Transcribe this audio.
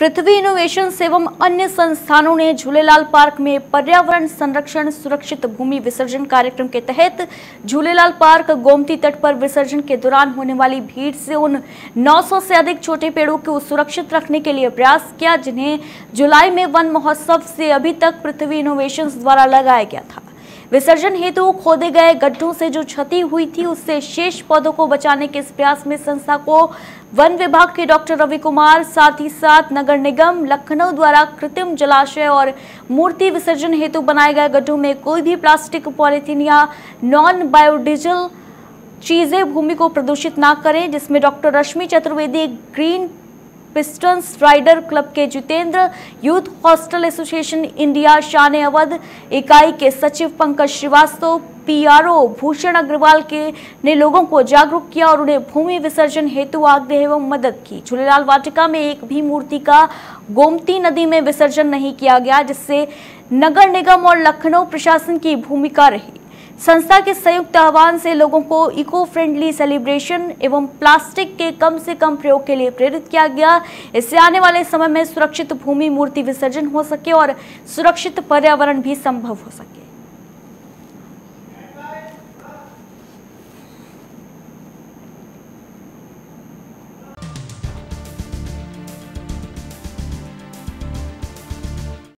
पृथ्वी innovations एवं अन्य संस्थानों ने झूलेलाल पार्क में पर्यावरण संरक्षण सुरक्षित भूमि विसर्जन कार्यक्रम के तहत झूलेलाल पार्क गोमती तट पर विसर्जन के दौरान होने वाली भीड़ से उन 900 से अधिक छोटे पेड़ों को सुरक्षित रखने के लिए प्रयास किया, जिन्हें जुलाई में वन महोत्सव से अभी तक पृथ्वी इनोवेशंस द्वारा लगाया गया था। विसर्जन हेतु खोदे गए गड्ढों से जो क्षति हुई थी, उससे शेष पौधों को बचाने के इस प्रयास में संस्था को वन विभाग के डॉक्टर रवि कुमार, साथ ही साथ नगर निगम लखनऊ द्वारा कृत्रिम जलाशय और मूर्ति विसर्जन हेतु बनाए गए गड्ढों में कोई भी प्लास्टिक, पॉलीथीन या नॉन बायोडिजल चीजें भूमि को प्रदूषित ना करें, जिसमें doctor Rashmi Chaturvedi, green pistons rider club के Jitendra, youth hostel association India Shan Awadh इकाई के सचिव पंकज श्रीवास्तव, पीआरओ भूषण अग्रवाल ने लोगों को जागरूक किया और उन्हें भूमि विसर्जन हेतु आग्रह एवं मदद की। झूलेलाल वाटिका में एक भी मूर्ति का गोमती नदी में विसर्जन नहीं किया गया, जिससे नगर निगम और लखनऊ प्रशासन की भूमिका रही। संस्था के संयुक्त आह्वान से लोगों को इको फ्रेंडली सेलिब्रेशन एवं प्लास्टिक के कम से कम प्रयोग के लिए प्रेरित किया गया। इससे आने वाले समय में सुरक्षित भूमि मूर्ति विसर्जन हो सके और सुरक्षित पर्यावरण भी संभव हो सके।